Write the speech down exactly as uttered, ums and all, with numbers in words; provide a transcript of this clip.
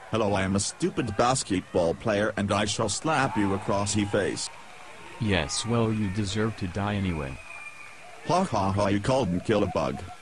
Hello, I am a stupid basketball player and I shall slap you across the face. Yes, well, you deserve to die anyway. Ha ha ha, you called and killed a bug.